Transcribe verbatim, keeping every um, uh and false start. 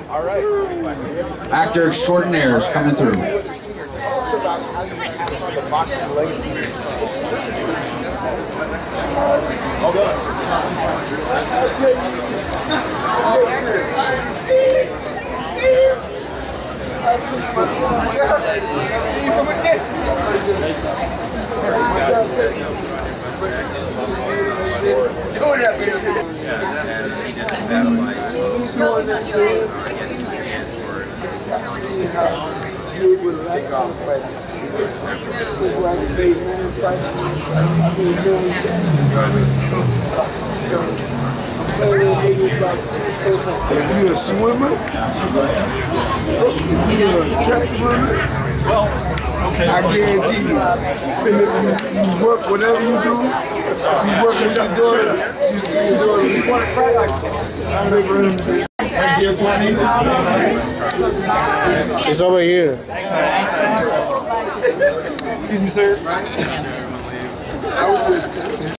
All right. Actor extraordinaires coming through. Tell us about how you pass on the boxing legacy. Hold on. See from a distance. Doing that video. You would like off fighting. Look like a big man fighting. I mean, doing you a swimmer? You a track runner? Well, okay. I guarantee you, you, you work whatever you do, you work what you're doing, you still doing it. You want to fight like that. It's over here. Excuse me, sir.